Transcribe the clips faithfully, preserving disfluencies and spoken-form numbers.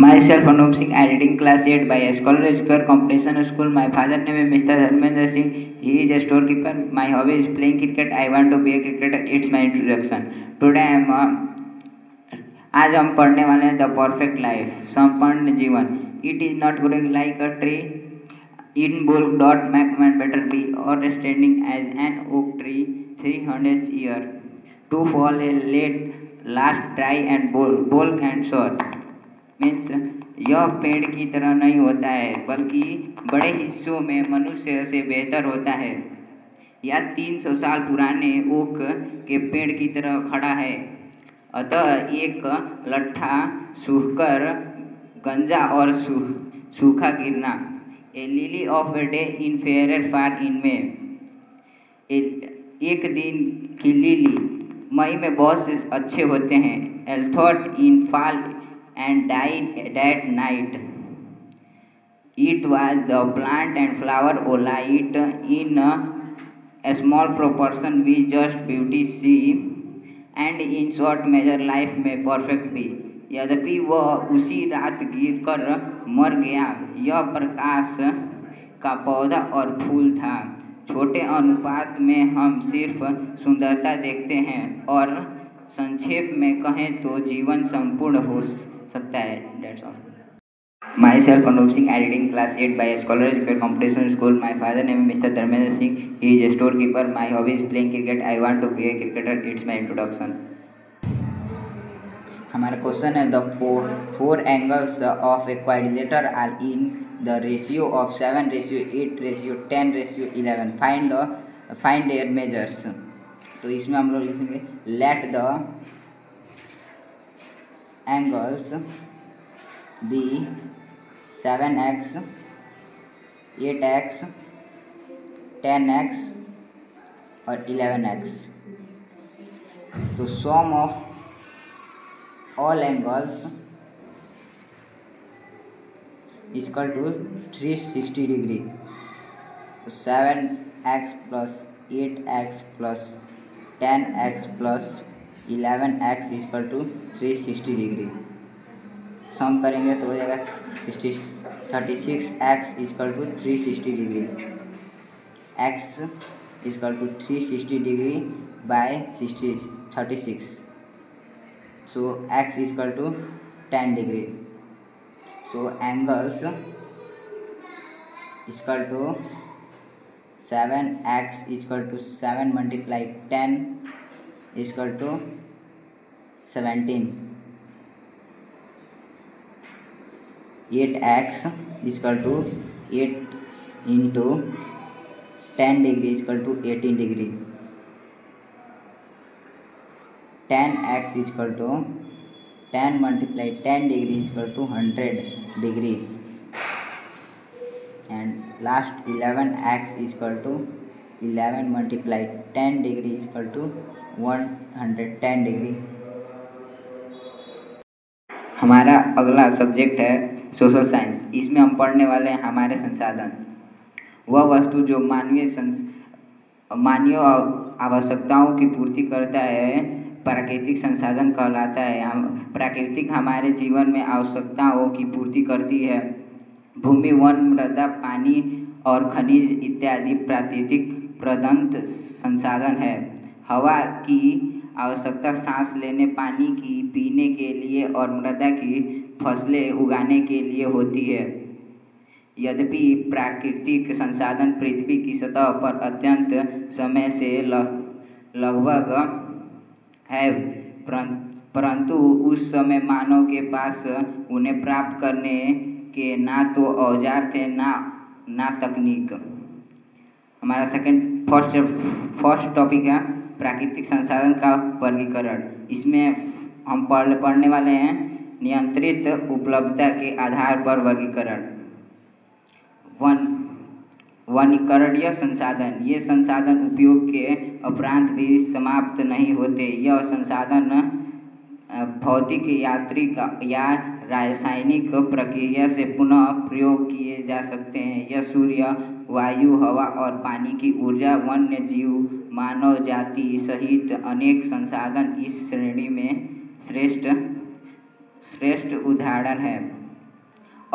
Myself Anup Singh, editing class eight by Scholar Educator Competition School. My father name is Mister Dharmendra Singh. He is a storekeeper. My hobby is playing cricket. I want to be a cricketer. It's my introduction. Today I am. Uh, आज हम पढ़ने वाले हैं the perfect life, संपन्न जीवन. It is not growing like a tree in bulk doth make man better be or standing as an oak tree three hundred year to fall a late last dry and bald बोल्क and short. Means यह पेड़ की तरह नहीं होता है बल्कि बड़े हिस्सों में मनुष्य से बेहतर होता है. यह तीन सौ साल पुराने ओक के पेड़ की तरह खड़ा है. अतः एक लट्ठा सूखकर गंजा और सू, सूखा गिरना. A lily of a day in fair far in May. एक दिन की लिली मई में बहुत से अच्छे होते हैं. Although in fall and died that night. It was the plant and flower olight in a small proportion we just beauty see and in short measure life में perfect भी. यद्यपि वह उसी रात गिर कर मर गया. यह प्रकाश का पौधा और फूल था. छोटे अनुपात में हम सिर्फ सुंदरता देखते हैं और संक्षेप में कहें तो जीवन संपूर्ण हो सकता है. That's all. Myself Anup Singh, editing class eight by Scholar Educator Competition School. My father name is Mister Dharmendra Singh. He is a storekeeper. My hobby is playing cricket. I want to be a cricketer. It's my introduction. हमारा question है the four four angles of a quadrilateral are in the ratio of seven ratio eight ratio ten ratio eleven. Find find their measures. तो इसमें हम लोग लिखेंगे let the angles be seven x, eight x, ten x और eleven x. तो sum of all angles is equal to three hundred sixty degree. तो seven x plus eight x plus ten x plus eleven x equal to three sixty degree. Sum करेंगे तो हो जाएगा sixty thirty six x equal to three sixty degree. X equal to three sixty degree by sixty thirty six. So x equal to ten degree. So angles equal to seven x equal to seven multiply ten equal to seventeen. Eight x equal to eight into ten degree equal to eighteen degree. Ten x equal to ten multiply ten degree equal to hundred degree. And last eleven x equal to eleven multiply ten degree equal to one hundred ten degree. हमारा अगला subject है social science. इसमें हम पढ़ने वाले हैं हमारे संसाधन. वह वस्तु जो मानवीय मानवीय आवश्यकताओं की पूर्ति करता है प्राकृतिक संसाधन कहलाता है. हम प्राकृतिक हमारे जीवन में आवश्यकताओं की पूर्ति करती है. भूमि, वन, मृदा, पानी और खनिज इत्यादि प्राकृतिक प्रदत्त संसाधन है. हवा की आवश्यकता सांस लेने, पानी की पीने के लिए और मृदा की फसलें उगाने के लिए होती है. यद्यपि प्राकृतिक संसाधन पृथ्वी की सतह पर अत्यंत समय से लगभग है, परंतु उस समय मानव के पास उन्हें प्राप्त करने के ना तो औजार थे ना ना तकनीक. हमारा सेकंड फर्स्ट फर्स्ट टॉपिक है प्राकृतिक संसाधन का वर्गीकरण. इसमें हम पढ़ पढ़ने वाले हैं नियंत्रित उपलब्धता के आधार पर वर्गीकरण. वन वनीकरणीय संसाधन. ये संसाधन उपयोग के उपरांत भी समाप्त नहीं होते. यह संसाधन भौतिक, यांत्रिक या रासायनिक प्रक्रिया से पुनः प्रयोग किए जा सकते हैं. यह सूर्य, वायु, हवा और पानी की ऊर्जा, वन्य जीव, मानव जाति सहित अनेक संसाधन इस श्रेणी में श्रेष्ठ श्रेष्ठ उदाहरण है.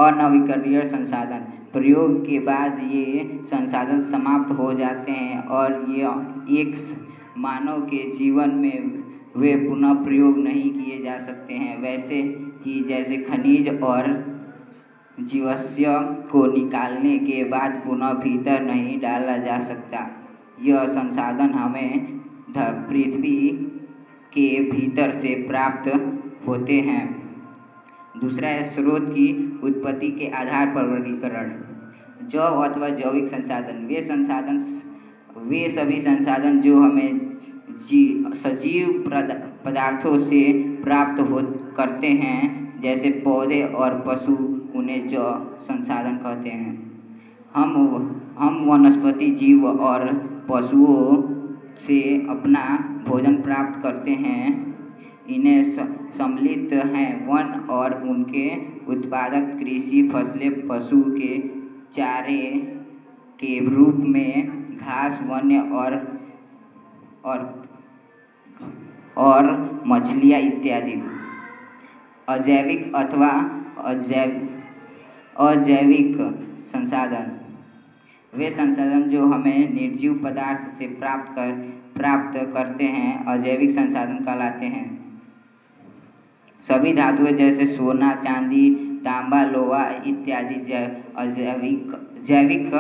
अनवीकरणीय संसाधन, प्रयोग के बाद ये संसाधन समाप्त हो जाते हैं और ये एक मानव के जीवन में वे पुनः प्रयोग नहीं किए जा सकते हैं। वैसे ही जैसे खनिज और जीवाश्म को निकालने के बाद पुनः भीतर नहीं डाला जा सकता, यह संसाधन हमें पृथ्वी के भीतर से प्राप्त होते हैं। दूसरा है स्रोत की उत्पत्ति के आधार पर वर्गीकरण। जैव अथवा जैविक संसाधन, वे संसाधन वे सभी संसाधन जो हमें जी सजीव पदार्थों से प्राप्त हो करते हैं, जैसे पौधे और पशु, उन्हें जैव संसाधन कहते हैं। हम हम वनस्पति जीव और पशुओं से अपना भोजन प्राप्त करते हैं। इन्हें सम्मिलित हैं वन और उनके उत्पादक कृषि फसलें, पशु के चारे के रूप में घास, वन्य और और और मछलियाँ इत्यादि। अजैविक अथवा अजैव अजैविक संसाधन, वे संसाधन जो हमें निर्जीव पदार्थ से प्राप्त कर प्राप्त करते हैं, अजैविक संसाधन कहलाते हैं। सभी धातुएं जैसे सोना, चांदी, तांबा, लोहा इत्यादि अजैविक जैविक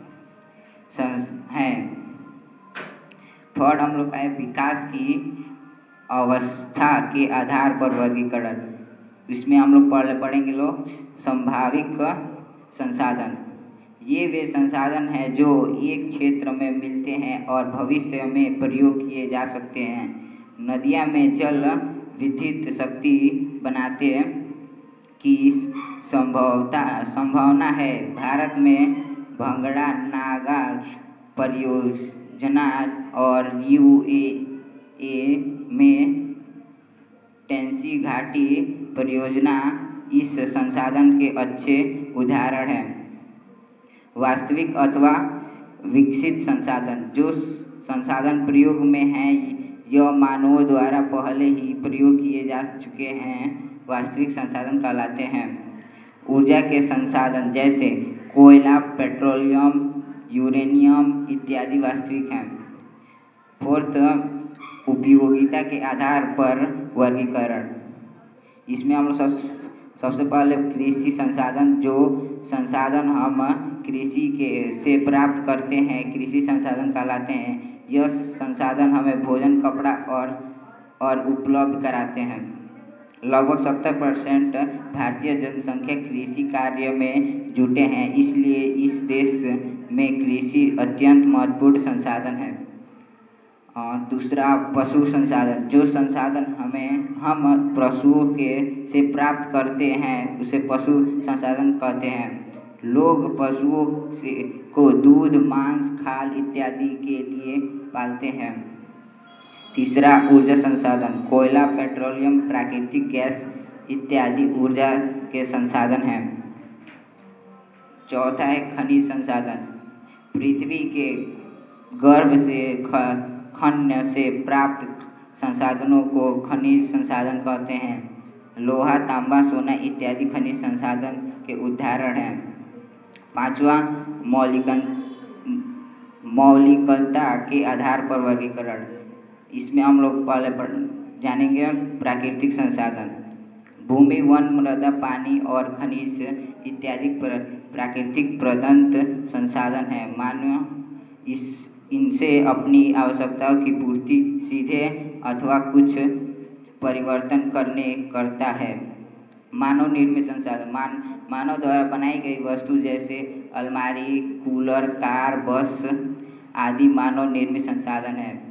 हैं। थर्ड हम लोग का है विकास की अवस्था के आधार पर वर्गीकरण। इसमें हम लोग पढ़ पढ़ेंगे लोग संभाविक संसाधन। ये वे संसाधन हैं जो एक क्षेत्र में मिलते हैं और भविष्य में प्रयोग किए जा सकते हैं। नदियाँ में जल विद्युत शक्ति बनाते की संभवता संभावना है। भारत में भंगड़ा नागाल परियोजना और यू ए ए में टेंसी घाटी परियोजना इस संसाधन के अच्छे उदाहरण हैं। वास्तविक अथवा विकसित संसाधन, जो संसाधन प्रयोग में हैं, यह मानवों द्वारा पहले ही प्रयोग किए जा चुके हैं, वास्तविक संसाधन कहलाते हैं। ऊर्जा के संसाधन जैसे कोयला, पेट्रोलियम, यूरेनियम इत्यादि वास्तविक हैं। फोर्थ, उपयोगिता के आधार पर वर्गीकरण। इसमें हम लोग सब सबसे पहले कृषि संसाधन, जो संसाधन हम कृषि के से प्राप्त करते हैं, कृषि संसाधन कहलाते हैं। यह संसाधन हमें भोजन, कपड़ा और और उपलब्ध कराते हैं। लगभग सत्तर परसेंट भारतीय जनसंख्या कृषि कार्य में जुटे हैं, इसलिए इस देश में कृषि अत्यंत महत्वपूर्ण संसाधन है। दूसरा, पशु संसाधन, जो संसाधन हमें हम पशुओं के से प्राप्त करते हैं उसे पशु संसाधन कहते हैं। लोग पशुओं से को दूध, मांस, खाल इत्यादि के लिए पालते हैं। तीसरा, ऊर्जा संसाधन, कोयला, पेट्रोलियम, प्राकृतिक गैस इत्यादि ऊर्जा के संसाधन हैं। चौथा है खनिज संसाधन, पृथ्वी के गर्भ से ख खनिज से प्राप्त संसाधनों को खनिज संसाधन कहते हैं। लोहा, तांबा, सोना इत्यादि खनिज संसाधन के उदाहरण हैं। पांचवा, मौलिकन मौलिकता के आधार पर वर्गीकरण। इसमें हम लोग पहले पढ़ जानेंगे प्राकृतिक संसाधन। भूमि, वन, मृदा, पानी और खनिज इत्यादि प्राकृतिक प्रदत्त संसाधन हैं। मानव इस इनसे अपनी आवश्यकताओं की पूर्ति सीधे अथवा कुछ परिवर्तन करने करता है। मानव निर्मित संसाधन, मान मानव द्वारा बनाई गई वस्तु जैसे अलमारी, कूलर, कार, बस आदि मानव निर्मित संसाधन है।